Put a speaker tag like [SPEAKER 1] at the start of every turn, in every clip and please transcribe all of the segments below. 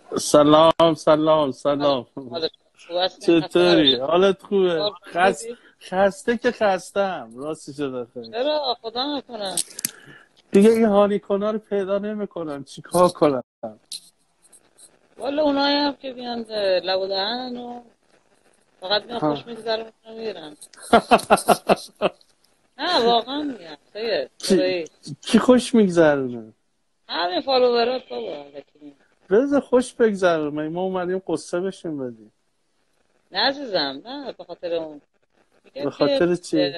[SPEAKER 1] سلام سلام
[SPEAKER 2] حالا
[SPEAKER 1] سلام.
[SPEAKER 2] حالا خوب هستین؟ خسته
[SPEAKER 1] چطوری؟
[SPEAKER 2] نباشید.
[SPEAKER 1] حالت خوبه؟
[SPEAKER 2] خوبی؟
[SPEAKER 1] خسته که خستم، راستی شده خیلی.
[SPEAKER 2] چرا خدا نکنه.
[SPEAKER 1] دیگه این هانی کنا رو پیدا نمیکنم، چیکار کنم؟
[SPEAKER 2] والا اونایی هم که بیان لب و دهنن و فقط میان
[SPEAKER 1] ها.
[SPEAKER 2] خوش میگذره میکنه میرن. نه واقعا میگم سید
[SPEAKER 1] کی,
[SPEAKER 2] خدایی.
[SPEAKER 1] کی خوش میگذرونه؟
[SPEAKER 2] همین فالوورات بابا الکی.
[SPEAKER 1] بذار خوش بگذرونه، ما اومدیم قصه بشیم بدیم.
[SPEAKER 2] نه عزیزم، نه به خاطر اون
[SPEAKER 1] به
[SPEAKER 2] میگم که
[SPEAKER 1] خاطر چی؟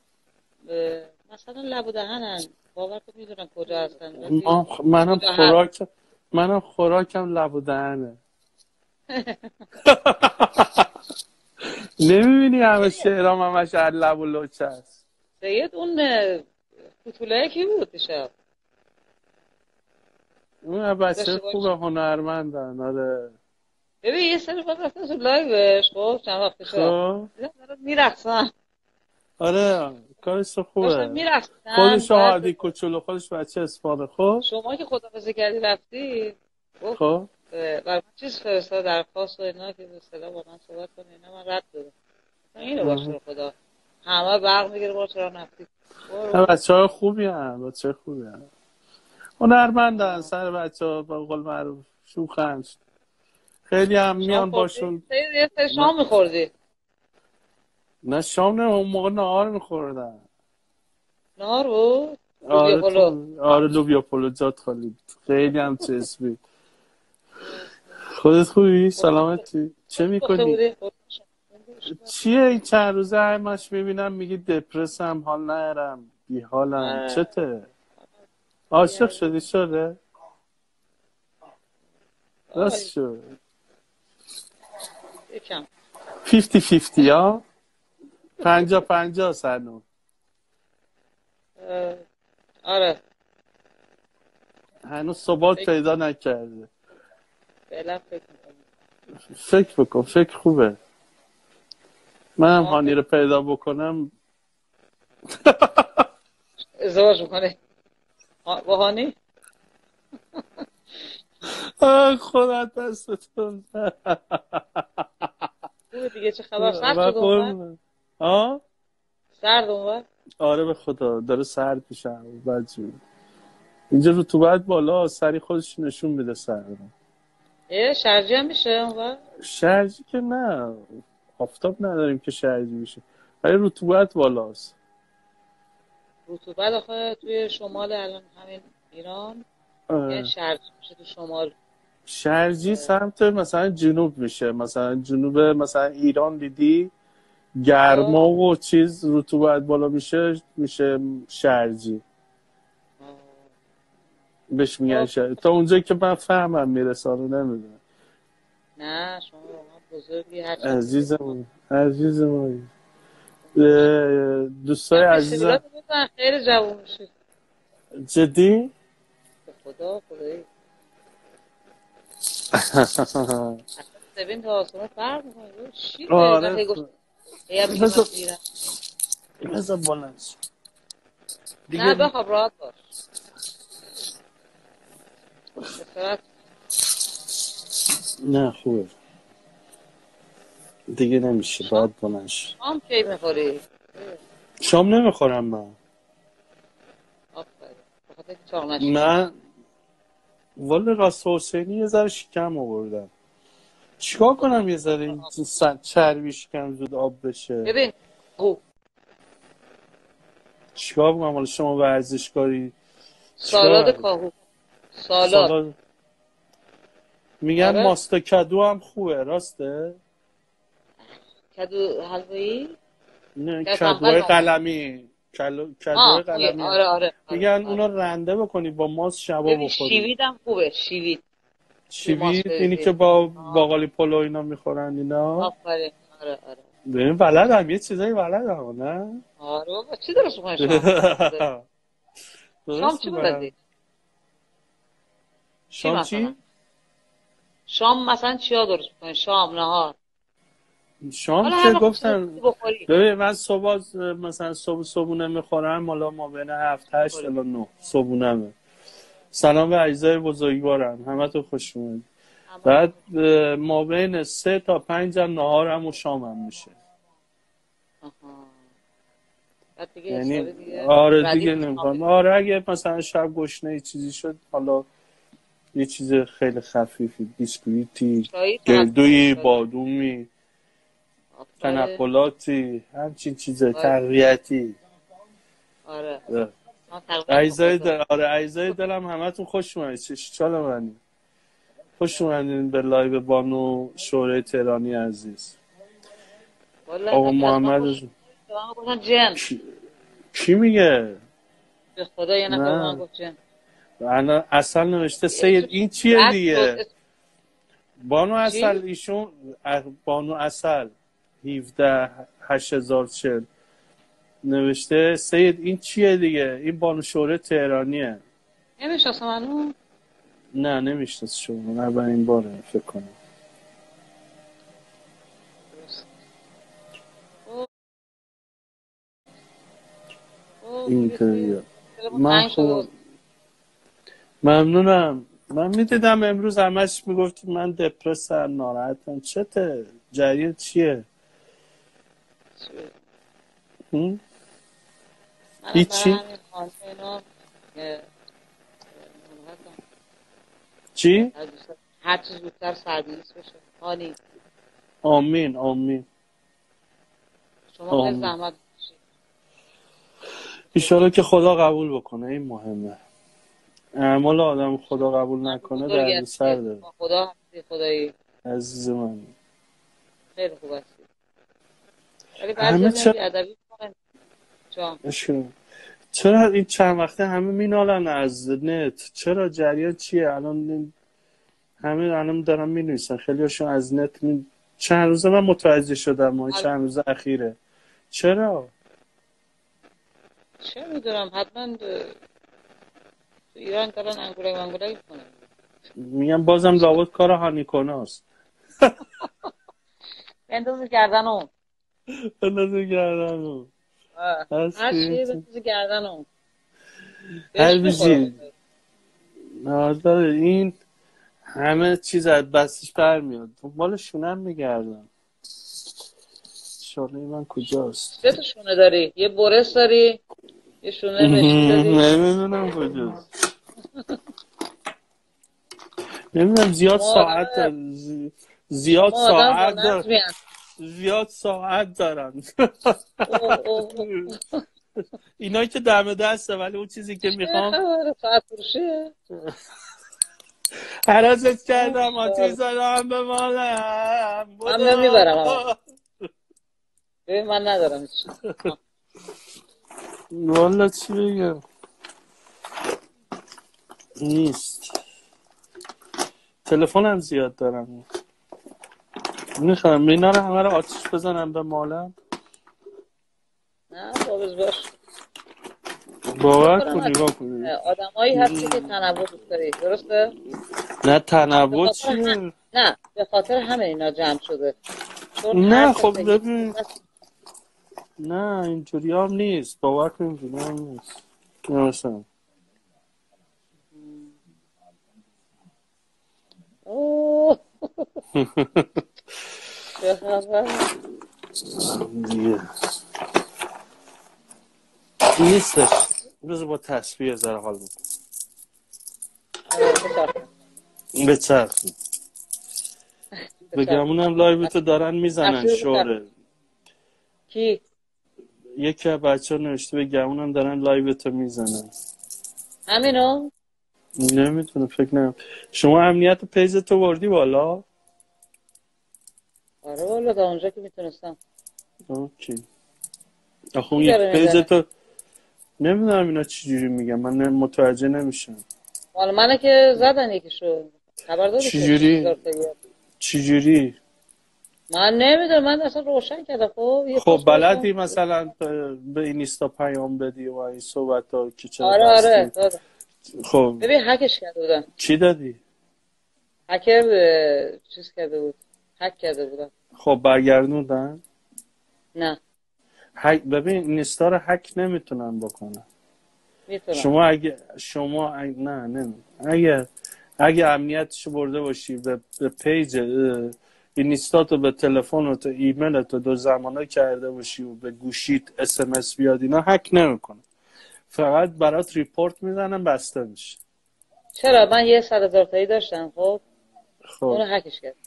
[SPEAKER 2] مثلا لب و دهنن، باور کن میدونن کجا هستن ولی
[SPEAKER 1] منم
[SPEAKER 2] کجا هست.
[SPEAKER 1] خوراکم لب و دهنه. نمیبینی همه شعرام همش از لب و لوچه است.
[SPEAKER 2] سید اون کوتوله کی بود دیشب؟
[SPEAKER 1] اون بچه
[SPEAKER 2] داشته
[SPEAKER 1] خوبه،
[SPEAKER 2] باشه.
[SPEAKER 1] هنرمندن. آره.
[SPEAKER 2] ببین یه سری وقت رفتن تو لایوش، خب چند وقت پیش
[SPEAKER 1] خب
[SPEAKER 2] دیدم دارن میرقصن.
[SPEAKER 1] آره، کارش
[SPEAKER 2] داشتن
[SPEAKER 1] خوبه.
[SPEAKER 2] میرقصن
[SPEAKER 1] خودش
[SPEAKER 2] بعد
[SPEAKER 1] هادی کوچولو، خودش بچه اصفاده. خب
[SPEAKER 2] شما که خدافظی کردی رفتی گفت
[SPEAKER 1] خب
[SPEAKER 2] برای من چیز فرستاد درخواست و اینا که به اصطلاح با من صحبت کنه اینا، من رد دادم. اینو باشه رو خدا همه برق میگیره با چرا نفتی
[SPEAKER 1] نه،
[SPEAKER 2] برو.
[SPEAKER 1] بچه های خوبی هم، بچه خوبی هم، هنرمندن.
[SPEAKER 2] آه.
[SPEAKER 1] سر بچه ها با قول معروف شوخن. خیلی هم
[SPEAKER 2] شام
[SPEAKER 1] میان
[SPEAKER 2] خوردی؟
[SPEAKER 1] باشون.
[SPEAKER 2] یه سری شام میخوردی؟
[SPEAKER 1] نه شام، نه اون موقع نهار میخوردن.
[SPEAKER 2] نهار بود؟ لوبیا
[SPEAKER 1] آره
[SPEAKER 2] پلو.
[SPEAKER 1] تو، آره لوبیا پلو جات خالی. خیلی هم چسبید. خودت خوبی؟ سلامتی؟ چه
[SPEAKER 2] خوش گفته
[SPEAKER 1] میکنی؟
[SPEAKER 2] بودی؟
[SPEAKER 1] چیه این چند روزه همش میبینم میگی دپرسم، حال نرم، بی حالم،
[SPEAKER 2] آره.
[SPEAKER 1] چته؟ عاشق شدی شده؟ راست
[SPEAKER 2] آی
[SPEAKER 1] شد.
[SPEAKER 2] یکم
[SPEAKER 1] 50-50 ها؟ 50-50 سنو.
[SPEAKER 2] آره
[SPEAKER 1] هنوز ثبات
[SPEAKER 2] فکر
[SPEAKER 1] پیدا نکرده.
[SPEAKER 2] فعلا فکر میکنم.
[SPEAKER 1] فکر بکن، فکر خوبه. منم
[SPEAKER 2] شما
[SPEAKER 1] هانی
[SPEAKER 2] فکر
[SPEAKER 1] رو پیدا بکنم.
[SPEAKER 2] ازدواج میکنه با هانی؟
[SPEAKER 1] خدا دستتون.
[SPEAKER 2] خوبه دیگه. چه خبر؟ سرد
[SPEAKER 1] و
[SPEAKER 2] شد اونور؟
[SPEAKER 1] قربونه. آه؟
[SPEAKER 2] سرد اونور؟
[SPEAKER 1] آره به خدا داره سرد میشم بدجور. اینجا رطوبت بالا، سری خودش نشون میده سرد.
[SPEAKER 2] شرجی هم میشه اونور؟
[SPEAKER 1] شرجی که نه، آفتاب نداریم که شرجی میشه، ولی رطوبت بالاست.
[SPEAKER 2] رطوبت آخه توی شمال الان همین ایران یه
[SPEAKER 1] آره.
[SPEAKER 2] شرجی میشه تو شمال.
[SPEAKER 1] شرجی
[SPEAKER 2] اه،
[SPEAKER 1] سمت مثلا جنوب میشه، مثلا جنوب مثلا ایران دیدی گرما
[SPEAKER 2] آه،
[SPEAKER 1] و چیز رطوبت بالا میشه شرجی.
[SPEAKER 2] آه.
[SPEAKER 1] بهش میگن
[SPEAKER 2] خب
[SPEAKER 1] شرجی، تا اونجایی که من فهمم میرسانه، نمیدونم.
[SPEAKER 2] نه شما واقعا بزرگی، هرچی بزرگ ما.
[SPEAKER 1] عزیزم دوستای
[SPEAKER 2] میگم
[SPEAKER 1] عزیزم.
[SPEAKER 2] پیشنهادات بزن خیلی جوون میشی.
[SPEAKER 1] جدی.
[SPEAKER 2] به خدا خدایی اصلا ببین تا آسمون فرق میکنه. چی تو اینقدر
[SPEAKER 1] آره
[SPEAKER 2] هی گفت هی میگی من
[SPEAKER 1] بذار
[SPEAKER 2] پیرم؟
[SPEAKER 1] بلند شو.
[SPEAKER 2] نه
[SPEAKER 1] دیگه
[SPEAKER 2] بخواب راحت باش. استراحت.
[SPEAKER 1] نه خوبه، دیگه نمیشه،
[SPEAKER 2] شام
[SPEAKER 1] باید بلند شو.
[SPEAKER 2] شام کی میخوری؟
[SPEAKER 1] شام نمیخورم من.
[SPEAKER 2] آفرین. به خاطر که چاق نشی.
[SPEAKER 1] من والا راست حسینی یه ذره شکم آوردم. چیکار کنم یه ذره این چربی شکم زود آب بشه؟
[SPEAKER 2] ببین او
[SPEAKER 1] چیکار کنم حالا شما ورزشکاری؟ چیکار
[SPEAKER 2] سالاد
[SPEAKER 1] باید
[SPEAKER 2] کاهو. سالاد.
[SPEAKER 1] سالاد. میگن
[SPEAKER 2] آره.
[SPEAKER 1] ماستاکادو هم خوبه، راسته؟
[SPEAKER 2] کدو حلوایی.
[SPEAKER 1] نه
[SPEAKER 2] کدو تنبل
[SPEAKER 1] کدوهای
[SPEAKER 2] معمولا.
[SPEAKER 1] قلمی. کدوهای
[SPEAKER 2] میگه
[SPEAKER 1] قلمی هم.
[SPEAKER 2] آره آره آره
[SPEAKER 1] میگن
[SPEAKER 2] آره.
[SPEAKER 1] اونا رنده بکنی با ماست شبا
[SPEAKER 2] ببین
[SPEAKER 1] بخوری.
[SPEAKER 2] شیوید هم خوبه. شیوید توی ماست
[SPEAKER 1] چیوید اینی که
[SPEAKER 2] بریزی.
[SPEAKER 1] با
[SPEAKER 2] آه
[SPEAKER 1] باقالی پلو اینا میخورن اینا.
[SPEAKER 2] آفرین. آره آره.
[SPEAKER 1] ببین بلدم، یه چیزایی بلدم نه.
[SPEAKER 2] آره بابا چی درست میکنه شام؟ خدا. شام
[SPEAKER 1] درست
[SPEAKER 2] چی
[SPEAKER 1] میکنم.
[SPEAKER 2] بلدی؟ چی
[SPEAKER 1] شام
[SPEAKER 2] مثلا؟
[SPEAKER 1] چی؟
[SPEAKER 2] شام مثلا چیا درست میکنی؟ شام نهار.
[SPEAKER 1] شام
[SPEAKER 2] حالا هر
[SPEAKER 1] که
[SPEAKER 2] وقت دوست
[SPEAKER 1] گفتم.
[SPEAKER 2] داشتی بخوری.
[SPEAKER 1] ببین من صبح مثلا صبحونه میخورم، حالا ما بین 7-8
[SPEAKER 2] بخوری.
[SPEAKER 1] الی 9 صبحونمه. سلام به اجزای بزرگوارم، همه تو خوش اومد. بعد ما بین 3 تا 5 هم نهارم و شامم میشه.
[SPEAKER 2] آها. بعد دیگه
[SPEAKER 1] یعنی
[SPEAKER 2] حسابی دیگه
[SPEAKER 1] آره
[SPEAKER 2] ردیف
[SPEAKER 1] دیگه نمیخوام. آره اگه مثلا شب گشنه ای چیزی شد، حالا یه چیز خیلی خفیفی، بیسکویتی،
[SPEAKER 2] چایی تنقل
[SPEAKER 1] گردویی،
[SPEAKER 2] شده.
[SPEAKER 1] بادومی،
[SPEAKER 2] آفرین.
[SPEAKER 1] تنقلاتی، همچین چیزه
[SPEAKER 2] وای.
[SPEAKER 1] تقویتی.
[SPEAKER 2] آره.
[SPEAKER 1] آره.
[SPEAKER 2] من تقریبا بخورم.
[SPEAKER 1] آره عزیزای دلم همتون خوش اومدید. چال منی خوش اومدین به لایو بانو شوره تهرانی عزیز.
[SPEAKER 2] والا
[SPEAKER 1] آقا
[SPEAKER 2] اینا که از من
[SPEAKER 1] محمد
[SPEAKER 2] خوش به من گفتن جن.
[SPEAKER 1] کی میگه؟
[SPEAKER 2] به خدا یه نفر به من
[SPEAKER 1] نه
[SPEAKER 2] گفت جن.
[SPEAKER 1] انا اصل نوشته سید،
[SPEAKER 2] اسمش
[SPEAKER 1] این چیه
[SPEAKER 2] رد شد.
[SPEAKER 1] دیگه؟ بانو اصل
[SPEAKER 2] چی؟
[SPEAKER 1] ایشون بانو اصل 17 8040 نوشته سید این چیه دیگه؟ این بانو شوره تهرانیه.
[SPEAKER 2] نمیشناسم منو.
[SPEAKER 1] نه نمیشناس شما، اولین باره فکر کنم.
[SPEAKER 2] درست. اوه خوبی.
[SPEAKER 1] اینطوریه.
[SPEAKER 2] دلمون
[SPEAKER 1] من
[SPEAKER 2] تنگ شده
[SPEAKER 1] خوبم،
[SPEAKER 2] بود.
[SPEAKER 1] ممنونم. من میدیدم امروز همش میگفتی من دپرسم، ناراحتم. چته؟ جریان چیه؟
[SPEAKER 2] چی بگم؟
[SPEAKER 1] هم؟
[SPEAKER 2] منم برای
[SPEAKER 1] هیچی؟
[SPEAKER 2] همین خانه اینا ناراحتم.
[SPEAKER 1] چی؟
[SPEAKER 2] هر چیز زودتر سربیز بشه. هانی
[SPEAKER 1] آمین آمین
[SPEAKER 2] شما خیلی
[SPEAKER 1] آمین.
[SPEAKER 2] زحمت میکشید.
[SPEAKER 1] ایشالا که خدا قبول بکنه، این مهمه. اعمال آدم خدا قبول
[SPEAKER 2] من
[SPEAKER 1] نکنه
[SPEAKER 2] بزرگی
[SPEAKER 1] درد
[SPEAKER 2] هستی،
[SPEAKER 1] سر داره.
[SPEAKER 2] با خدا هستی، خدایی
[SPEAKER 1] عزیز من
[SPEAKER 2] خیلی خوب هستی. ولی بعضی
[SPEAKER 1] همه
[SPEAKER 2] میان
[SPEAKER 1] چه
[SPEAKER 2] بیادبی میکنن. جان
[SPEAKER 1] چرا این چند وقته همه مینالن از نت؟ چرا جریان چیه الان؟ همه الان دارن مینویسن، خیلی هاشون از نت چند روزه من متوجه شدم، ما چند روز اخیره. چرا؟
[SPEAKER 2] چه میدونم حتما تو ایران دارن انگولک منگولک میکنن.
[SPEAKER 1] میگم بازم لابد کار هانیکناست.
[SPEAKER 2] بندازی گردن
[SPEAKER 1] بندازه گردن
[SPEAKER 2] هر چیه
[SPEAKER 1] هستی
[SPEAKER 2] بندازی گردن اون
[SPEAKER 1] هر
[SPEAKER 2] بهش میخوره.
[SPEAKER 1] بیزی داره. این همه چیز از بستش برمیاد، دنبالشون هم میگردم. شانه من کجاست؟
[SPEAKER 2] 3 تا شونه داری، یه برس داری، یه شونه مشکی داری.
[SPEAKER 1] نمیدونم کجاست. نمیدونم زیاد
[SPEAKER 2] شما آدم
[SPEAKER 1] ساعت زیاد
[SPEAKER 2] شما آدم با
[SPEAKER 1] ساعت دار...
[SPEAKER 2] نظمی هست.
[SPEAKER 1] زیاد ساعت دارن.
[SPEAKER 2] اوه اوه اوه.
[SPEAKER 1] اینایی که دم دسته، ولی اون چیزی که
[SPEAKER 2] چه
[SPEAKER 1] میخوام
[SPEAKER 2] خبره ساعت فروشیه؟
[SPEAKER 1] حراست کردم آتیش
[SPEAKER 2] ماشاءالله.
[SPEAKER 1] زدم به مالم
[SPEAKER 2] من بهم میبرم اما
[SPEAKER 1] بودا.
[SPEAKER 2] ببین من ندارم هیچ.
[SPEAKER 1] والا چی بگم نیست. تلفنم زیاد دارم، میخوام اینا رو همه رو آتیش بزنم به مالم.
[SPEAKER 2] نه بابز باش. فکر
[SPEAKER 1] باور
[SPEAKER 2] کنم
[SPEAKER 1] کن
[SPEAKER 2] از
[SPEAKER 1] نگاه کنی.
[SPEAKER 2] آدمایی هستی که تنوع دوست داری، درسته؟
[SPEAKER 1] نه
[SPEAKER 2] به
[SPEAKER 1] تنوع
[SPEAKER 2] خاطر
[SPEAKER 1] چیه؟
[SPEAKER 2] نه به خاطر همه اینا جمع شده. چون هر
[SPEAKER 1] نه
[SPEAKER 2] کس
[SPEAKER 1] خب
[SPEAKER 2] که
[SPEAKER 1] ببین، نه اینجوری هم نیست، باور کن اینجوری هم نیست. مثلا
[SPEAKER 2] اوه چه خبر؟
[SPEAKER 1] دیگه نیستش. بذار با تصویر ذره حال بکن.
[SPEAKER 2] آره بچرخون
[SPEAKER 1] بچرخی
[SPEAKER 2] بچرخون.
[SPEAKER 1] بگمونم لایو تو دارن میزنن
[SPEAKER 2] تصویر بچرخون.
[SPEAKER 1] شوره.
[SPEAKER 2] کی؟
[SPEAKER 1] یکی از بچه ها نوشته بگمونم دارن لایو تو میزنن.
[SPEAKER 2] همینو؟
[SPEAKER 1] نمیتونه فکر نمیم. شما امنیت پیز تو وردی بالا؟
[SPEAKER 2] آره والا تا اونجا که میتونستم.
[SPEAKER 1] اوکی. آخه اون
[SPEAKER 2] کی
[SPEAKER 1] یکی
[SPEAKER 2] داره
[SPEAKER 1] پیز
[SPEAKER 2] میزنه؟
[SPEAKER 1] تو نمیدونم اینا چجوری میگن، من متوجه نمیشم.
[SPEAKER 2] مال منه که زدن یکیشو. خبر داری که 60,000
[SPEAKER 1] چجوری؟
[SPEAKER 2] تا گرفت.
[SPEAKER 1] چجوری؟
[SPEAKER 2] من نمیدونم، من اصلا روشن کردم. خب یه
[SPEAKER 1] خب
[SPEAKER 2] پست گذاشتم.
[SPEAKER 1] بلدی مثلا به اینستا پیام بدی و این صحبت ها که چرا
[SPEAKER 2] آره آره
[SPEAKER 1] بستی؟
[SPEAKER 2] دادم.
[SPEAKER 1] خب
[SPEAKER 2] ببین هکش کرده بودن.
[SPEAKER 1] چی دادی؟
[SPEAKER 2] هکر چیز کرده بود. هک کرده بودن.
[SPEAKER 1] خب برگردوندن؟
[SPEAKER 2] نه
[SPEAKER 1] ببین اینستا رو هک نمیتونن بکنن.
[SPEAKER 2] میتونم.
[SPEAKER 1] شما اگه نه اگر اگه امنیتشو برده باشی به پیج اینستاتو به تلفنت و ایمیلت دو زمانه کرده باشی و به گوشیت SMS بیاد اینا هک نمیکنه، فقط برات ریپورت میزنن بسته میشه.
[SPEAKER 2] چرا من یه 100,000 تایی داشتم، خب
[SPEAKER 1] خب
[SPEAKER 2] اونو هکش کرد.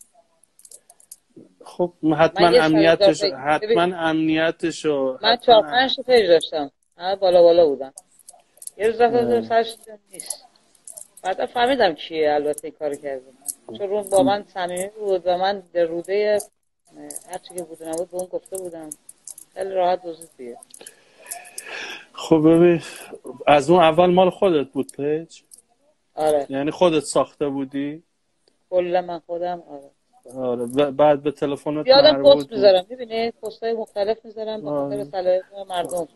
[SPEAKER 1] خب
[SPEAKER 2] من یه 100,000 تایی
[SPEAKER 1] حتما امنیتشو
[SPEAKER 2] من
[SPEAKER 1] حتما
[SPEAKER 2] 4-5 تا پیج داشتم، همه بالا بالا بودن. یه روز رفتم سرش نیست، بعدا فهمیدم کیه البته این کارو کرده، چون رو با من صمیمی بود و من در روده هر چی که بود و نبود به اون گفته بودم، خیلی راحت دزدید دیگه.
[SPEAKER 1] خب ببین، از اون اول مال خودت بود پیج؟
[SPEAKER 2] آره
[SPEAKER 1] یعنی خودت ساخته بودی؟
[SPEAKER 2] کلا من خودم. آره
[SPEAKER 1] آره بعد به تلفنت
[SPEAKER 2] یادم پست
[SPEAKER 1] مربوط بود.
[SPEAKER 2] میذارم، میبینی پستای مختلف میذارم به خاطر
[SPEAKER 1] آره.
[SPEAKER 2] سلامت مردم.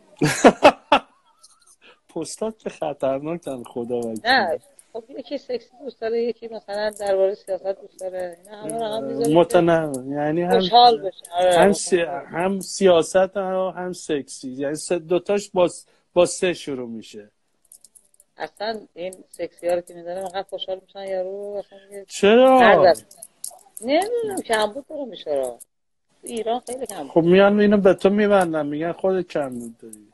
[SPEAKER 1] پستات که خطرناکن خدا
[SPEAKER 2] نه
[SPEAKER 1] وکیلی.
[SPEAKER 2] خب یکی سکسی دوست داره، یکی مثلا درباره سیاست دوست داره، اینا همه رو هم میذاریم که
[SPEAKER 1] متنوع، یعنی
[SPEAKER 2] خوشحال بشه. آره متنوع.
[SPEAKER 1] هم سیاست هم سکسی، یعنی دوتاش با سه شروع میشه.
[SPEAKER 2] اصلا این سکسی ها رو که میذارم انقدر خوشحال میشن یارو اصلا میگه
[SPEAKER 1] چرا؟
[SPEAKER 2] نظر. نمیدونم کمبود داره میشه را. تو ایران خیلی
[SPEAKER 1] خب
[SPEAKER 2] کمبود.
[SPEAKER 1] میان اینو به تو میبندن، میگن خودت کم بود داری.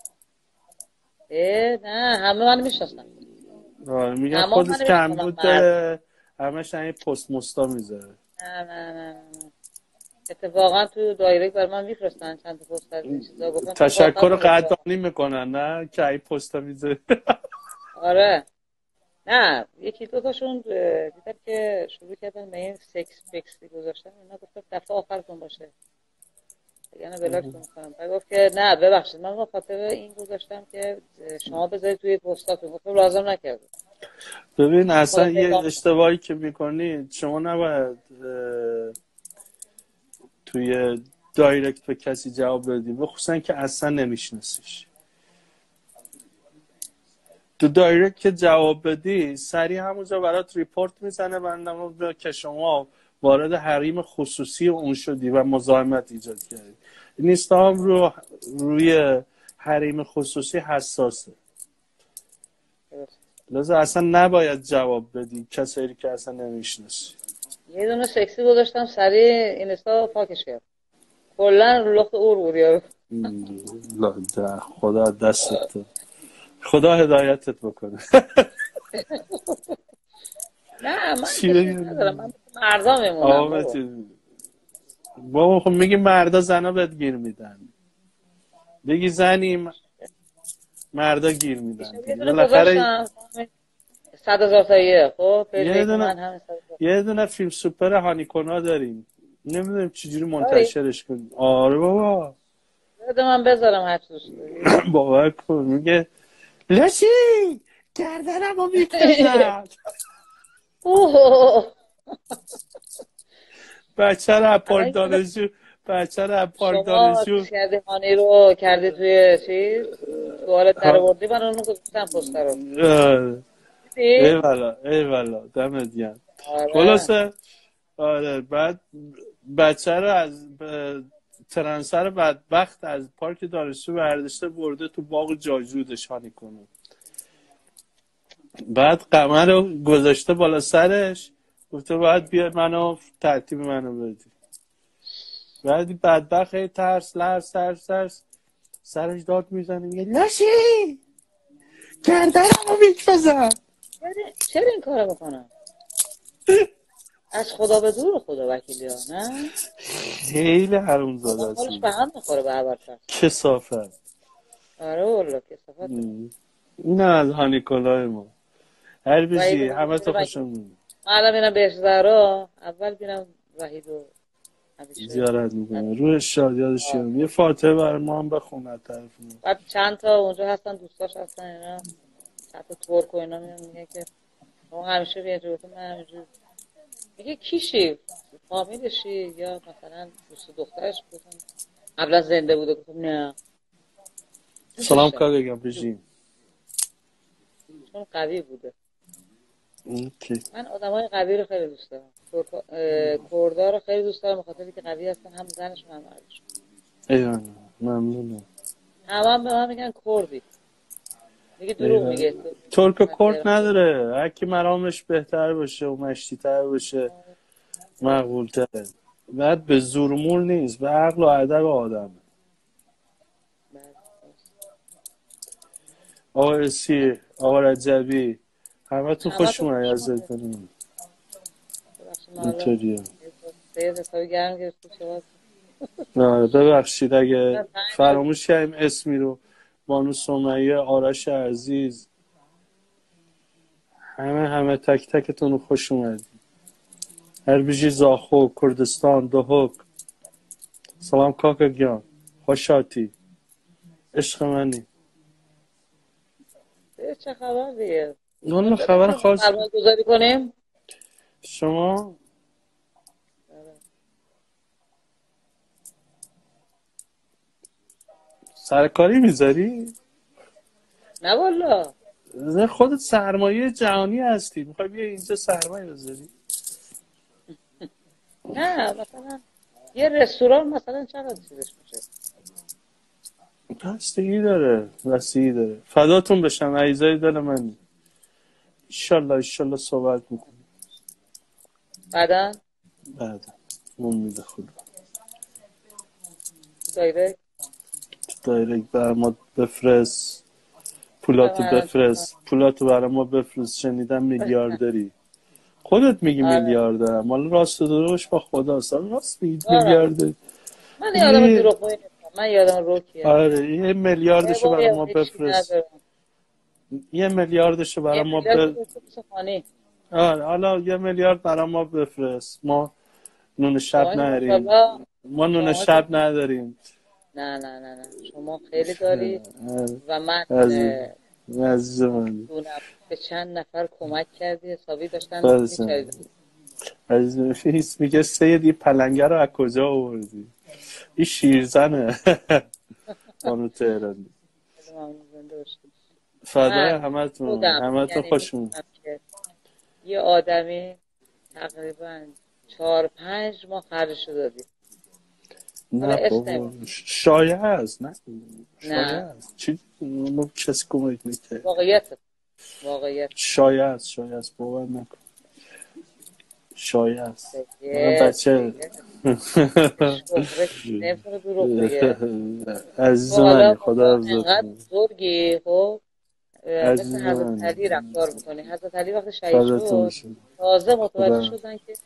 [SPEAKER 2] نه همه من میشناسن،
[SPEAKER 1] آره میگن
[SPEAKER 2] تمام
[SPEAKER 1] خودت
[SPEAKER 2] من
[SPEAKER 1] کم
[SPEAKER 2] میشناسن
[SPEAKER 1] بود
[SPEAKER 2] مرد.
[SPEAKER 1] داره، همش این پست مستا میذاره.
[SPEAKER 2] نه. اتفاقا تو دایرکت بر من میفرستن چند تا پست از این چیزا، گفتن تو
[SPEAKER 1] تشکر
[SPEAKER 2] آخر
[SPEAKER 1] رو
[SPEAKER 2] گذاشتم.
[SPEAKER 1] قدردانی میکنن نه که این پستا میذاره.
[SPEAKER 2] آره نه یکی دو تاشون دیدم که شروع کردن به این سکس فکسی گذاشتن، اینا گفتم دفعه آخرتون باشه یعنی بلاکتون میکنم. بعد گفت که نه ببخشید من به خاطر این گذاشتم که شما بذارید توی پستاتون. گفتم لازم نکردم.
[SPEAKER 1] ببین
[SPEAKER 2] من
[SPEAKER 1] اصلا
[SPEAKER 2] خودم
[SPEAKER 1] یه
[SPEAKER 2] پیغام میدم.
[SPEAKER 1] اشتباهی که میکنی شما نباید توی دایرکت به کسی جواب بدی، بخصوصا که اصلا نمیشناسیش. تو دایرکت که جواب بدی سریع همونجا برات ریپورت میزنه بندم که شما وارد حریم خصوصی اون شدی و مزاحمت ایجاد کردی. این اینستاگرام روی حریم خصوصی حساسه، لذا اصلا نباید جواب بدی کسایی که اصلا نمیشناسی.
[SPEAKER 2] یه دونه سکسی گذاشتم سریع اینستا پاکش کرد، کلا رو لخت اور بود یارو.
[SPEAKER 1] خدا دستت، خدا هدایتت بکنه.
[SPEAKER 2] نه من
[SPEAKER 1] چی
[SPEAKER 2] چیز ندارم،
[SPEAKER 1] بگم؟
[SPEAKER 2] من مردا میمونم
[SPEAKER 1] آقا
[SPEAKER 2] بابا.
[SPEAKER 1] بابا خب میگی مردا زنا بهت گیر میدن، بگی زنی مردا گیر میدن
[SPEAKER 2] یه
[SPEAKER 1] دیگه
[SPEAKER 2] دونه
[SPEAKER 1] بالاخره.
[SPEAKER 2] گذاشتم 100,000 تاییه، خب پیج
[SPEAKER 1] یه
[SPEAKER 2] یک
[SPEAKER 1] دونه
[SPEAKER 2] من هم 100,000
[SPEAKER 1] یه دونه فیلم سوپر هانیکونا داریم، نمیدونم چجوری
[SPEAKER 2] داری.
[SPEAKER 1] منتشرش کنیم. آره بابا.
[SPEAKER 2] بده من بذارم هر چی دوست داری.
[SPEAKER 1] باور کن میگه لاشی گردنمو میکشد.
[SPEAKER 2] اوه
[SPEAKER 1] بچه رو
[SPEAKER 2] الان
[SPEAKER 1] پارک
[SPEAKER 2] یاد
[SPEAKER 1] دانشجو بچه رو پارک
[SPEAKER 2] شما
[SPEAKER 1] دانشجو
[SPEAKER 2] چیز کردی هانی رو کردی توی چیز توالت در آوردی، من اونو گذاشتم پست رو دیدی؟
[SPEAKER 1] ایوالا دمت گرم.
[SPEAKER 2] آره
[SPEAKER 1] خلاصه آره بعد بچه رو از ترنسر بدبخت از پارک دانشجو برداشته برده تو باغ جاجودش هانی کنه، بعد قمر رو گذاشته بالا سرش، گفته باید بیاد منو ترتیب منو بدی. بعد بدبخت ترس ترس سرش داد میزنه میگه لاشی گردنمو میکشد.
[SPEAKER 2] چرا این کارو بکنم؟ از خدا به دور خدا وکیلی ها نه.
[SPEAKER 1] خیلی حرومزاده
[SPEAKER 2] آدم
[SPEAKER 1] است
[SPEAKER 2] حالش به هم میخوره به هر.
[SPEAKER 1] کثافت.
[SPEAKER 2] آره والله کسافته.
[SPEAKER 1] این از هانیکولای ما هر
[SPEAKER 2] وحید
[SPEAKER 1] بیزی همه تا
[SPEAKER 2] من
[SPEAKER 1] خوشم میاد.
[SPEAKER 2] الان میرم بهش زهرا، اول میرم وحید و همیشه.
[SPEAKER 1] زیارت میکنه روی شاد یادش
[SPEAKER 2] آه.
[SPEAKER 1] گرم. یه فاتحه برای ما هم بخونه طرف ما.
[SPEAKER 2] بعد چند تا اونجا هستن دوستاش هستن اینا، چند تا ترک و اینا میان میگه که ما همیشه بیا جلوتون، من همینجور. میگه کیشی فامیلشی یا مثلا دوست دخترش بودن قبلا زنده بوده. گفتم نه
[SPEAKER 1] سلام
[SPEAKER 2] دوستش دارم
[SPEAKER 1] کارگم بجیم.
[SPEAKER 2] چون قوی بوده.
[SPEAKER 1] اوکی.
[SPEAKER 2] من آدمای قوی رو خیلی دوست دارم، کردها رو خیلی دوست دارم به خاطر که قوی هستن، هم زنشون هم مردشون.
[SPEAKER 1] ایوالا ممنونم.
[SPEAKER 2] همه هم به من میگن کردی، میگه دروغ میگه.
[SPEAKER 1] ترک کرد نداره، هرکی مرامش بهتر باشه و مشتی تر باشه مقبول تره. بعد به زورمول نیست، به عقل و ادب آدم. آقا رسی، آقا رجبی، همه تو خوش اومدید ازتون. اینطوریه. ببخشید اگه فراموش کردیم اسمی رو. بانو سمیه، آرش عزیز، همه تک تکتون رو خوش اومدید. هربیجی زاخو، کردستان، دوهک. سلام کاکا گیان، خوشاتی، عشق منی.
[SPEAKER 2] چه خبر دیگه؟
[SPEAKER 1] اون خبر خاص
[SPEAKER 2] سرمایه گذاری کنیم؟
[SPEAKER 1] شما سرکاری میذاری؟
[SPEAKER 2] نه والا.
[SPEAKER 1] خودت سرمایه جهانی هستی، میخوای بیا اینجا سرمایه بذاری؟
[SPEAKER 2] نه مثلا یه رستوران مثلا چقدر چیزش میشه؟
[SPEAKER 1] بستگی داره. فداتون بشم عزیزای دل من. ایشالله صحبت میکنم
[SPEAKER 2] بعدا
[SPEAKER 1] امید خدا.
[SPEAKER 2] دایرکت
[SPEAKER 1] برای ما بفرست، پولاتو برای ما بفرست. شنیدم میلیاردری. خودت میگی میلیاردرم، حالا راست و دروش با خدا سال راست میگی میلیاردری.
[SPEAKER 2] من یادم دروغ نمیگم، من یادم روکیه.
[SPEAKER 1] آره یه میلیاردشو برای ما بفرست. یه میلیاردشو برای ما آره حالا یه میلیارد برای ما بفرست. ما نون شب نداریم.
[SPEAKER 2] نه شما خیلی داری و من
[SPEAKER 1] عزیز من
[SPEAKER 2] دونم به چند نفر کمک کردی حسابی داشتن میچاریدن.
[SPEAKER 1] عزیز میگه سید این پلنگه رو از کجا آوردی؟ این شیرزنه. بانو تهرانی. فدای همتون خوشمون.
[SPEAKER 2] یه آدمی تقریبا 4-5 ماه خرجشو دادی.
[SPEAKER 1] نه بابا شایع هست. نه شایع هست. چی کسی کمک میکنه؟
[SPEAKER 2] واقعیت
[SPEAKER 1] شایع هست باور نکن. شایع هست. بچه عزیز من خدا
[SPEAKER 2] انقدر بزرگی خب مثل حضرت علی رفتار میکنی. حضرت علی وقتی شهید شد تازه متوجه شدن که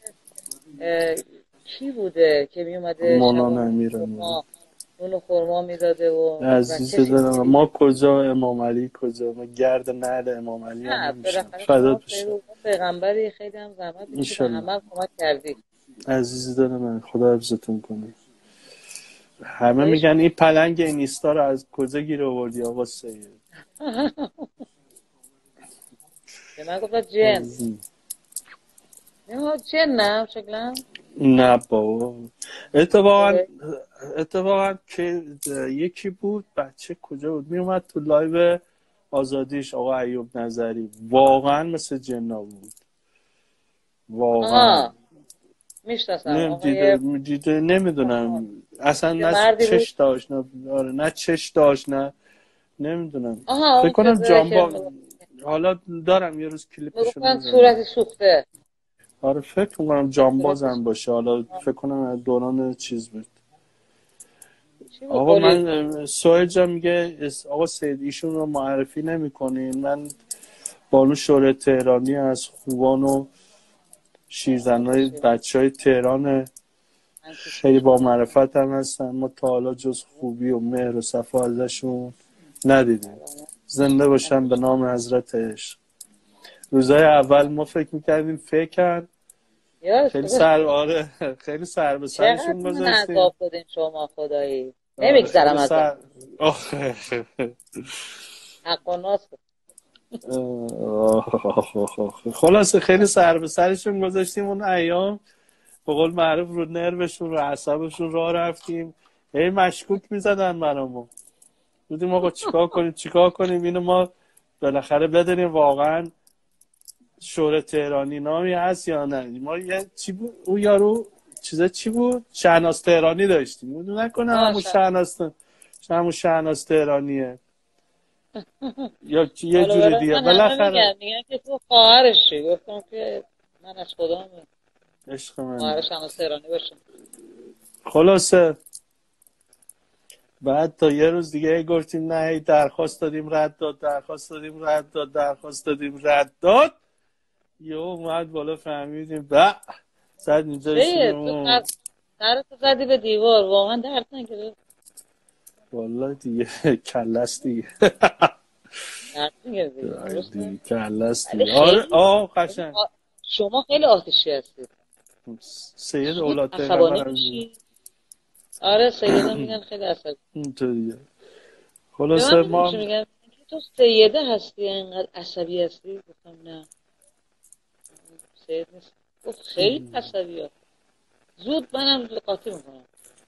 [SPEAKER 2] کی بوده که میومده نون خورما میداده و
[SPEAKER 1] عزیز دلم. ما کجا امام علی کجا؟ ما گرد نعل امام علی هم نمیشم. فدات بشم.
[SPEAKER 2] پیغمبری خیلی هم زحمت میکشی و همه کمک کردی.
[SPEAKER 1] عزیز دلم خدا حفظتون کنه. همه میگن این پلنگ اینستا رو از کجا گیر آوردی آقا سید؟
[SPEAKER 2] به من گفت جن. نه جن نه شکلا.
[SPEAKER 1] نه بابا اتفاقا که یکی بود بچه کجا بود میومد تو لایو آزادیش آقا ایوب نظری واقعا مثل جنا بود. واقعا دیده نمیدونم اصلا نه چش داشت نه چش داشت نه نمیدونم. فکر کنم جانبا حالا دارم یه روز کلیپشو
[SPEAKER 2] میگفتن صورت سوخته.
[SPEAKER 1] آره فکر کنم جانبازم باشه. حالا فکر کنم دوران چیز بود. آقا من سوهل جان میگه آقا سید ایشون رو معرفی نمی کنین. من بانو شورای تهرانی از خوبان و شیرزنهای بچه های تهران خیلی با معرفت هم هستن. ما تا حالا جز خوبی و مهر و صفا ازشون ندیدیم. زنده باشن به نام حضرت عشق. روزهای اول ما فکر میکردیم فکر خیلی خیلی سر به سرشون گذاشتیم.
[SPEAKER 2] چقدر عذاب دادین شما خدایی. نمیگذرم از حق و ناس.
[SPEAKER 1] خلاصه خیلی سر به سرشون گذاشتیم اون ایام. به قول معروف رو نروشون رو عصبشون راه رفتیم. هی مشکوک میزدن برامون. بودیم آقا چیکار کنیم اینو ما بالاخره بدونیم واقعا شورای تهرانی نامی هست یا نه. ما یه چی بود او یارو چی بود شهناز تهرانی داشتیم. نکنه همون شهناز تهرانیه. یا یه جوری
[SPEAKER 2] فالوورات
[SPEAKER 1] دیگه
[SPEAKER 2] من همه
[SPEAKER 1] بالاخره.
[SPEAKER 2] میگن که تو خواهرشی. گفتم که من از خودم
[SPEAKER 1] عشق من.
[SPEAKER 2] خواهرش هم از تهرانی باشه.
[SPEAKER 1] خلاصه بعد تا یه روز دیگه گفتیم نه، هی درخواست دادیم رد داد، درخواست دادیم رد داد، درخواست دادیم رد داد. یه اومد بالا فهمیدیم زد اینجا ایشونو.
[SPEAKER 2] سرتو زدی به دیوار، واقعا درد نگرفت.
[SPEAKER 1] والله دیگه کلست دیگه.
[SPEAKER 2] درد نگرفت درسته.
[SPEAKER 1] کلست
[SPEAKER 2] ولی
[SPEAKER 1] دیگه. آره
[SPEAKER 2] خیلی
[SPEAKER 1] قشنگ.
[SPEAKER 2] شما خیلی آتشی هستید.
[SPEAKER 1] سید
[SPEAKER 2] زود
[SPEAKER 1] اولاد
[SPEAKER 2] عصبانی
[SPEAKER 1] پیغمبر
[SPEAKER 2] میشی. آره سیده میگن خیلی عصبی.
[SPEAKER 1] اینطوریه.
[SPEAKER 2] به
[SPEAKER 1] خلاصه
[SPEAKER 2] من
[SPEAKER 1] ما
[SPEAKER 2] میگن که تو سیده هستی اینقدر عصبی هستی. گفتم نه سید نیست. گفت خیلی عصبی هست. زود منم قاطی میکنم.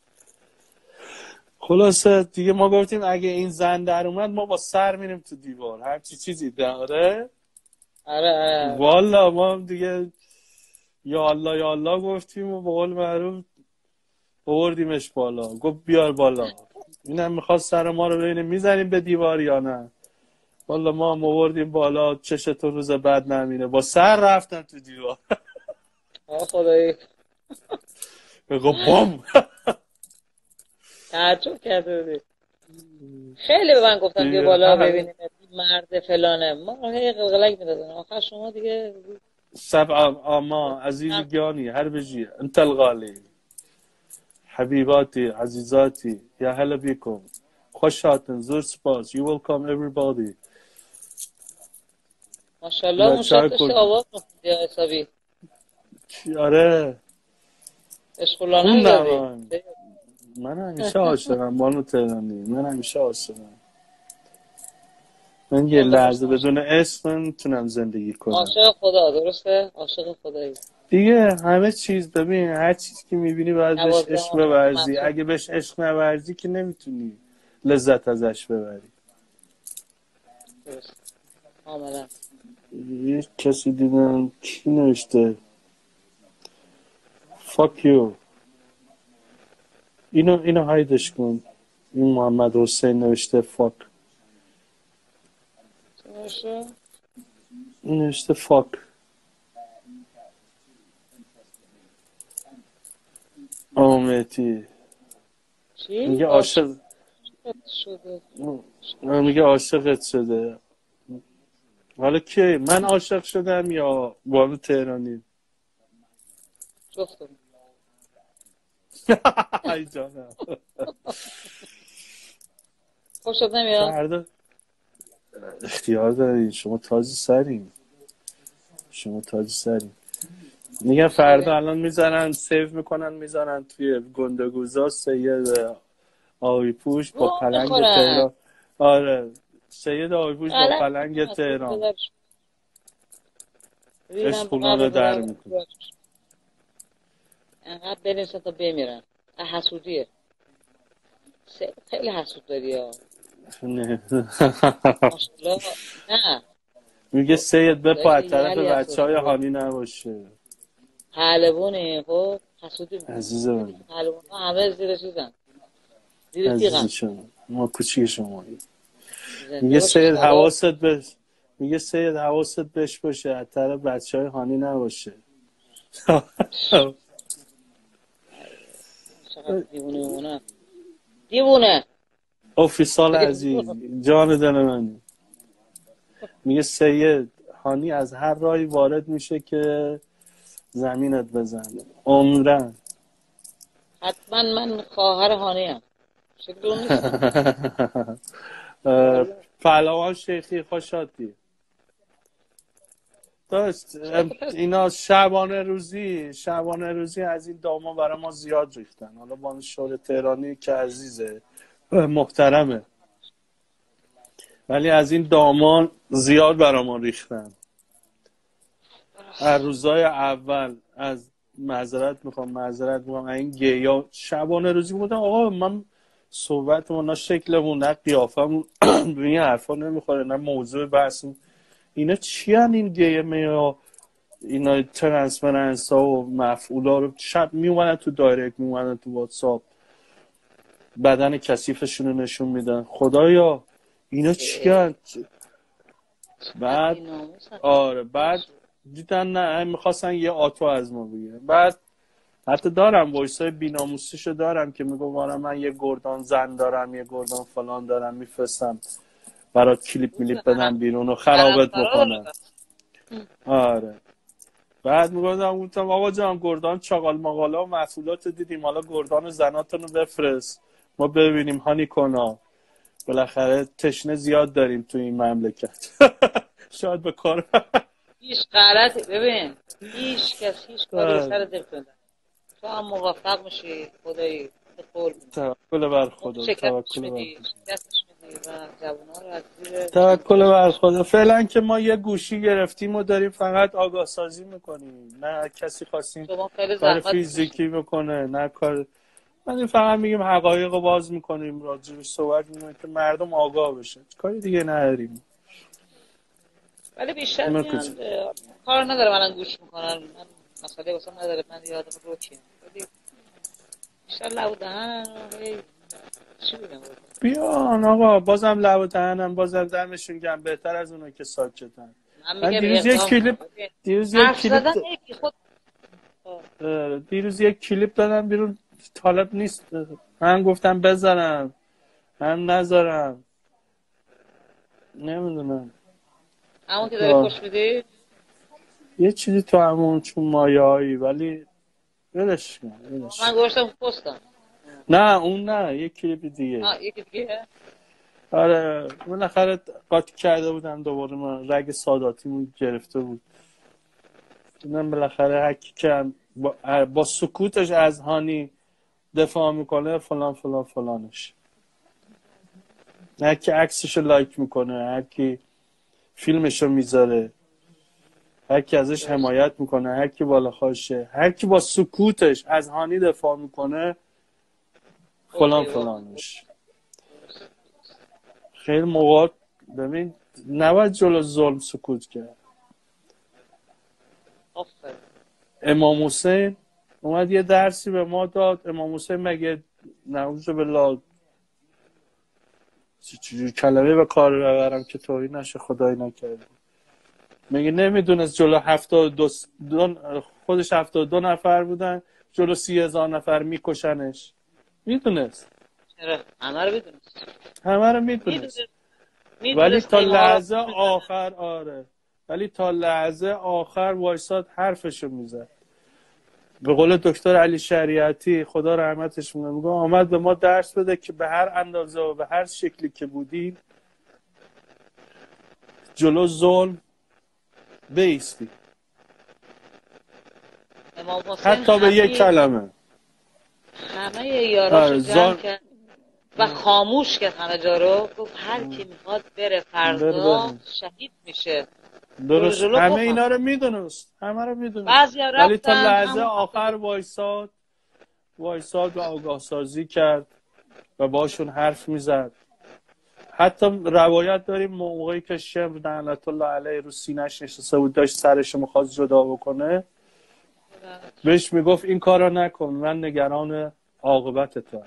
[SPEAKER 1] خلاصه دیگه ما گفتیم اگه این زن در اومد ما با سر میریم تو دیوار، هرچی چیزی داره.
[SPEAKER 2] آره
[SPEAKER 1] والا ما دیگه یا الله یا الله گفتیم و به قول معروف بردیمش بالا. گفت بیار بالا. اینم میخواست سر ما رو ببینیم میزنیم به دیوار یا نه. والا ما هم بردیم بالا. چشتون روز بعد نمینه با سر رفتم تو دیوار.
[SPEAKER 2] خدایی
[SPEAKER 1] گفت بام.
[SPEAKER 2] تعجب کرده بودی. خیلی به من گفتن بیا بالا ببینیم مرد فلانه. ما هی قلقلک میدادن. آخر شما دیگه
[SPEAKER 1] اما عزیزی گیانی هر بجی انت الغالي حبیباتی عزیزاتی یا هلا بیکم خوش هاتن زور سپاس. you welcome everybody.
[SPEAKER 2] ماشاءالله موشک آواز مخوندی یا حسابی.
[SPEAKER 1] آره
[SPEAKER 2] اشغلانه میدادی.
[SPEAKER 1] من همیشه عاشقم بانو تهرانی. من همیشه عاشقم. من یه لحظه بدون عشق نمیتونم زندگی کنم.
[SPEAKER 2] عاشق خدا درسته؟ عاشق خدایی
[SPEAKER 1] دیگه همه چیز ببین هر چیزی که میبینی باید بهش عشق بورزی. اگه بهش عشق نورزی که نمیتونی لذت ازش ببری.
[SPEAKER 2] درست کاملا.
[SPEAKER 1] یه کسی دیدم کی نوشته fuck you. اینو هایدش کن. این محمد حسین نوشته fuck. این نوشته fuck. آمتی میگه عاشق
[SPEAKER 2] شده.
[SPEAKER 1] میگه عاشقت شده. حالا کی من عاشق شدم یا بانو تهرانی؟
[SPEAKER 2] جفتم.
[SPEAKER 1] ای جانم.
[SPEAKER 2] خوشت نمیاد؟
[SPEAKER 1] فردا اختیار دارین. شما تازی سرین. میگن فردا الان میذارن سیو میکنن میذارن توی گندگوزا سید آوی پوش با پلنگ تهران. آره سید آوی پوش با پلنگ تهران عشقونا رو در میکنه.
[SPEAKER 2] انقدر بنویسن تا بمیرن. حسودیه. خیلی حسود داری ها.
[SPEAKER 1] نه
[SPEAKER 2] نه
[SPEAKER 1] میگه سید بپا از طرف بچه های هانی نباشه.
[SPEAKER 2] پهلوونه. خب حسودی میکنه
[SPEAKER 1] عزیزه من.
[SPEAKER 2] پهلوون ها همه زیر چیزن. زیر تیغن.
[SPEAKER 1] ما کوچیک شما. میگه سید حواست بهش باشه از طرف بچه های هانی نباشه.
[SPEAKER 2] دیوونه
[SPEAKER 1] آفیسال عزیز جان دل من. میگه سید هانی از هر راهی وارد میشه که زمینت بزنه. عمرن
[SPEAKER 2] حتما من خواهر هانی هم شکل اون نیستم.
[SPEAKER 1] پهلوان شیخی خوشاتی داشت. اینا شبانه روزی از این داما برای ما زیاد ریختن. حالا با شور تهرانی که عزیزه محترمه ولی از این دامان زیاد برای ما ریختن. از روزای اول از معذرت میخوام این گیا شبانه روزی بودن. آقا من صحبتمون نه شکلمون نه قیافمون به این حرفا نمیخوره نه موضوع بحثمون. اینا چی هن این گیمه ها اینا ترنسفرنس ها و مفعولا رو شب میومدن تو دایرکت میومدن تو واتساپ بدن کثیفشون رو نشون میدن. خدایا اینا چیان؟ بعد آره بعد دیدن نه میخواستن یه آتو از ما بگیرن. بعد حتی دارم وایسای بیناموسیشو دارم که میگم آره من یه گردان زن دارم، یه گردان فلان دارم، میفرستم برات کلیپ میلیپ بدم بیرون و خرابت بکنم. آره بعد میگفتم آقا جان گردان چاقال مقالا و محصولات دیدیم، حالا گردان زناتونو بفرست ما ببینیم هانی کنا، بالاخره تشنه زیاد داریم تو این مملکت. شاید به کار
[SPEAKER 2] هیچ غلطی ببین هیچ کاری رو سر دل کنه تو هم موفق میشی خدایی
[SPEAKER 1] توکل بر خدا،
[SPEAKER 2] شکستش میدی و جوان‌ها رو از زیر
[SPEAKER 1] توکل بر خدا. فعلا که ما یه گوشی گرفتیم و داریم فقط آگاه سازی میکنیم، نه کسی خواستیم کار فیزیکی بکنه نه کار، من فقط میگیم حقایق رو باز میکنیم راجعش صحبت میکنیم که مردم آگاه بشه، کاری دیگه نداریم.
[SPEAKER 2] ولی بیشتر میان کار نداره الان گوش میکنن، من مسئله واسه نداره، من یادم رو کیم ولی بیشتر لب و دهن چی بگم
[SPEAKER 1] بیان آقا بازم لب و دهنم بازم دمشون گرم، بهتر از اونو که ساکتن. من دیروز یک کلیپ دادم بیرون طالب نیست، من گفتم بذارم من نذارم نمیدونم
[SPEAKER 2] همون که داری خوش میدی
[SPEAKER 1] یه چیزی تو همون چون مایه‌ای، ولی ولش کن.
[SPEAKER 2] من گوشتم پستم
[SPEAKER 1] نه اون نه یک کلیپ دیگه.
[SPEAKER 2] یکی دیگه
[SPEAKER 1] آره بالاخره قاطی کرده بودم دوباره، من رگ ساداتیمون گرفته بود. من بالاخره هکی که با سکوتش از هانی دفاع میکنه فلان فلان فلانش، هر کی عکسشو لایک میکنه، هر کی فیلمشو میذاره، هر کی ازش حمایت میکنه، هر کی بالا خواشه، هر کی با سکوتش از هانی دفاع میکنه فلان فلانش. خیلی موقع ببین نباید جلو ظلم سکوت کرد. امام حسین اومد یه درسی به ما داد. امام حسین مگه نعوذ بالله چجوری کلمه به کار ببرم که توهین نشه خدای نکرده، میگه نمیدونست جلو 72 خودش 72 نفر بودن جلو 30,000 نفر میکشنش؟ میدونست، همه رو میدونست ولی تا لحظه آخر ولی تا لحظه آخر وایساد حرفشو میزد. به قول دکتر علی شریعتی خدا رحمتش کنه میگه آمد به ما درس بده که به هر اندازه و به هر شکلی که بودیم جلو ظلم بیستی، حتی به یک کلمه.
[SPEAKER 2] همه یاراشو جمع کرد و خاموش کرد همه جا رو، گفت هر کی میخواد بره فردا شهید میشه.
[SPEAKER 1] درست همه اینا رو میدونست، همه رو میدونست ولی تا لحظه آخر وایساد و آگاه سازی کرد و باشون حرف میزد. حتی روایت داریم موقعی که شمر لعنت الله علیه رو سینه‌اش نشسته بود داشت سرش رو می‌خواست جدا بکنه بهش میگفت این کارو نکن من نگران عاقبت تو،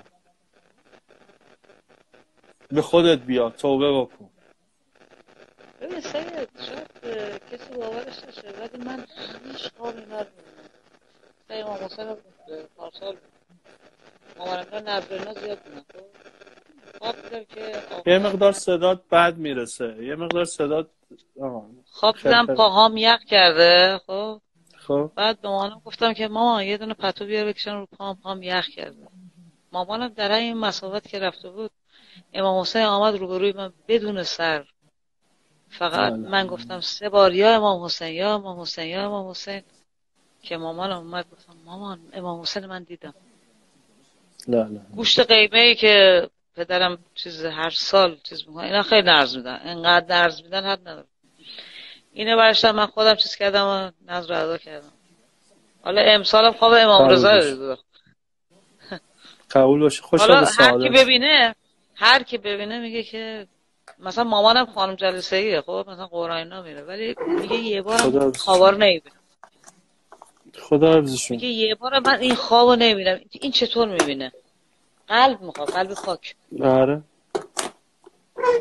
[SPEAKER 1] به خودت بیا توبه بکن.
[SPEAKER 2] ببین سید شاید کسی باورش نشه ولی من هیچ خوابی ندارم. امام حسین پارسال مامانم نبرنا زیاد بودن خواب دیدم که
[SPEAKER 1] یه مقدار صدات بد میرسه، یه مقدار صدات
[SPEAKER 2] خواب دیدم پاهام یخ کرده.
[SPEAKER 1] خب
[SPEAKER 2] بعد به مامانم گفتم که مامان یه دونه پتو بیار بکشن رو پاهم یخ کرده. مامانم در این مسافت که رفته بود امام حسین آمد روبروی من بدون سر، فقط من گفتم 3 بار یا امام حسین یا امام حسین یا امام حسین که مامانم اومد گفتم مامان امام حسین من دیدم. گوشت قیمه‌ای که پدرم هر سال میکنه اینا خیلی نرز میدن، انقدر نرز میدن حد نداره. اینو برشتم من خودم کردم و نذر ادا کردم. حالا امسالم خواب امام رضا دیدم.
[SPEAKER 1] قبول باشه خوشا به سعادت.
[SPEAKER 2] هر کی ببینه میگه که مثلا مامانم خانم جلسه‌ایه خب مثلا قرآن اینا میره ولی میگه یه بارم خوابار نمیبینم.
[SPEAKER 1] خدا حفظشون.
[SPEAKER 2] میگه یه بارم من این خوابو نمیبینم. این چطور میبینه؟ قلب میخواد، قلب پاک.
[SPEAKER 1] آره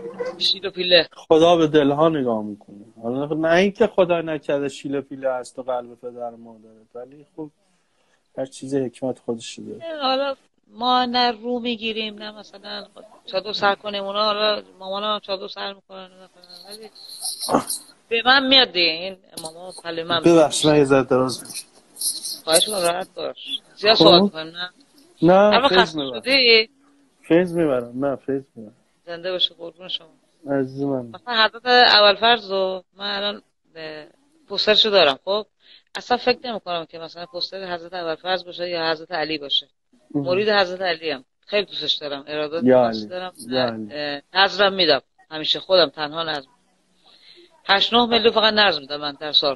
[SPEAKER 2] شیل و پیله.
[SPEAKER 1] خدا به دلها نگاه میکنه. حالا نه اینکه خدا نکرده شیل و پیله هست و قلب پدر مادره، ولی خب هر چیز حکمت خودش داره.
[SPEAKER 2] حالا ما نه رو میگیریم نه مثلا چادر سر کنیم، اونا حالا مامانا چادر سر میکنن مثلا، ولی به من میاد دیگه این ماما پله من
[SPEAKER 1] ببخش من یه ذره دراز میشه.
[SPEAKER 2] خواهش من راحت باش. زیاد سوال
[SPEAKER 1] خب
[SPEAKER 2] میکنم نه؟
[SPEAKER 1] نه
[SPEAKER 2] هر وقت
[SPEAKER 1] فیض
[SPEAKER 2] خسته
[SPEAKER 1] میبرم،
[SPEAKER 2] شدی
[SPEAKER 1] فیض میبرم، نه فیض میبرم.
[SPEAKER 2] زنده باشه قربون شما.
[SPEAKER 1] عزیز من.
[SPEAKER 2] مثلا حضرت اول فرض رو من الان پوسترشو دارم، خب اصلا فکر نمیکنم که مثلا پوستر حضرت اول فرض باشه یا حضرت علی باشه. مرید حضرت علی هم خیلی دوستش دارم، ارادات
[SPEAKER 1] یا
[SPEAKER 2] خاصی
[SPEAKER 1] علی
[SPEAKER 2] دارم،
[SPEAKER 1] یا علی.
[SPEAKER 2] نظرم میدم همیشه، خودم تنها نظر 8-9 میلیون فقط نظر میدم من در سال.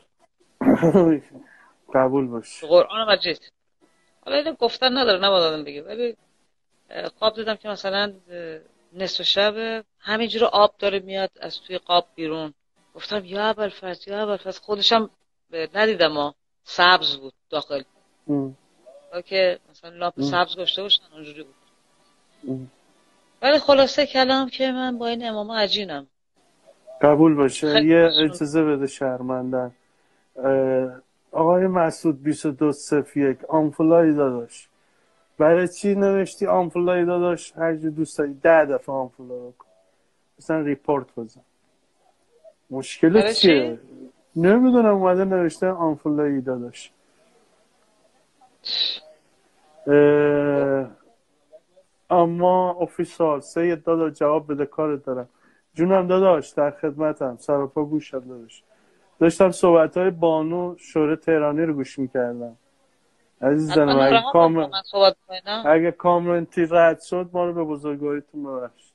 [SPEAKER 1] قبول باش.
[SPEAKER 2] قرآن مجید. حالا اینو گفتن نداره نباید آدم بگه، ولی خواب دیدم که مثلا نصف شب همینجوری آب داره میاد از توی قاب بیرون. گفتم یا ابوالفضل یا ابوالفضل. خودشم ندیدم ها، سبز بود داخل، که مثلا لامپ سبز گذاشته باشن اونجوری بود. ولی خلاصه کلام که من با این اماما عجینم.
[SPEAKER 1] قبول باشه.
[SPEAKER 2] خیلی
[SPEAKER 1] یه
[SPEAKER 2] مشهور.
[SPEAKER 1] اجازه بده شرمندن. آقای مسعود 2201 آنفولای داداش، برای چی نوشتی آنفولای داداش؟ هر جو دوست داری 10 دفعه آنفولای کن، مثلا ریپورت بزن. مشکل چیه؟ نمیدونم، اومده نوشته آنفولای داداش. اما اوفیسال سید داداش جواب بده کارت دارم. جونم داداش در خدمتم، سراپا گوشم داداش. داشتم صحبت‌های بانو شوره تهرانی رو گوش می‌کردم. عزیزم اگه کامنتی رد شد ما رو به بزرگواریتون ببخشید.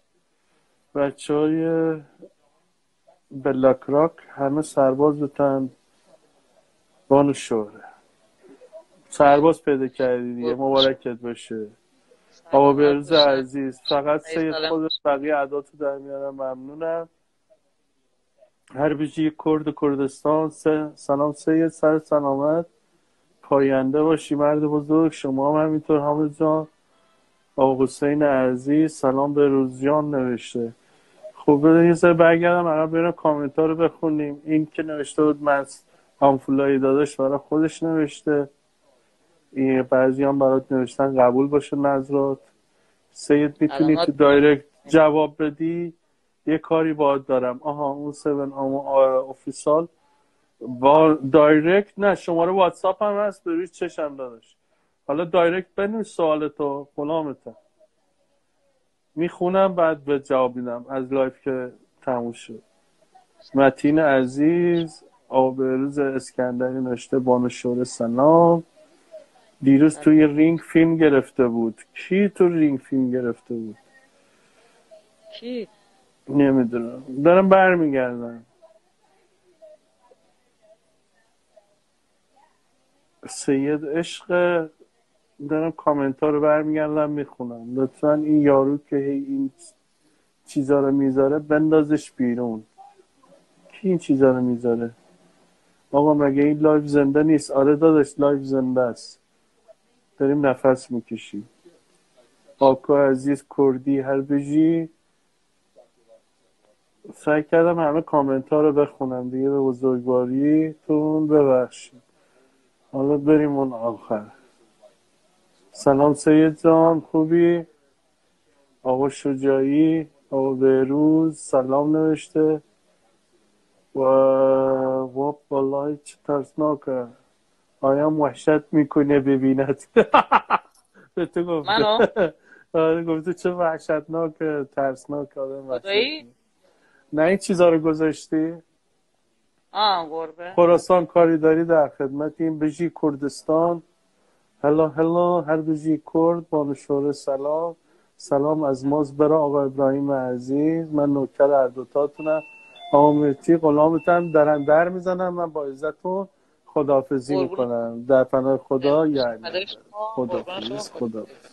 [SPEAKER 1] بچه‌های بلاک راک همه سرباز بودن، بانو شوره سرباز پیدا کردی دیگه، مبارکت باشه. آقا بهروز عزیز فقط سید خودت، بقیه عداتو در میارم، ممنونم. هر بیجی کرد کردستان سلام سید، سر سلامت، پاینده باشی مرد بزرگ. شما هم همینطور حامد جان. آقا حسین عزیز سلام به روزیان نوشته. خب بذار یه سر برگردم عقب بریم کامنت ها رو بخونیم. این که نوشته بود من آنفولای داداش برای خودش نوشته، این بعضی هم برات نوشتن قبول باشه نظرات. سید میتونی تو دایرکت جواب بدی؟ یه کاری باید دارم. آها اون 7 اوفیسال با دایرکت نه، شماره واتساپ هم هست بروی چشم داداش. حالا دایرکت بنویس سوالتو، غلامتم میخونم بعد به جواب میدم از لایف که تموم شد. متین عزیز آقا بهروز اسکندری نوشته بانو شوره سلام. دیروز توی رینگ فیلم گرفته بود. کی تو رینگ فیلم گرفته بود؟
[SPEAKER 2] کی؟
[SPEAKER 1] نمیدونم، دارم برمیگردم. سید عشق، دارم کامنت ها رو برمیگردم میخونم. لطفا این یارو که این چیزا رو میذاره بندازش بیرون. کی این چیزا رو میذاره؟ آقا مگه این لایف زنده نیست؟ آره داداش لایف زنده است، داریم نفس میکشیم. آقا عزیز کردی هر بجی، سعی کردم همه کامنت ها رو بخونم دیگه، به بزرگواریتون ببخشید. حالا بریم اون آخر. سلام سید جان خوبی؟ آقا شجاعی، آقا بهروز سلام نوشته. و والله چه ترسناکه، آیام وحشت میکنه ببیند. به تو گفته.
[SPEAKER 2] منو؟
[SPEAKER 1] آره گفته چه وحشتناکه ترسناک آدم وحشت. نه این چیزا رو گذاشتی؟
[SPEAKER 2] گربه
[SPEAKER 1] خراسان کاری داری در خدمتیم. بجی کردستان هلا هر بجی کرد بانو شوره سلام. سلام از ماز برای آقا ابراهیم عزیز، من نوکر هر دوتاتونم. آقا مرتی غلامتم درم در میزنم. من با عزتون خداحافظی میکنم در پناه خدا. یعنی خداحافظ.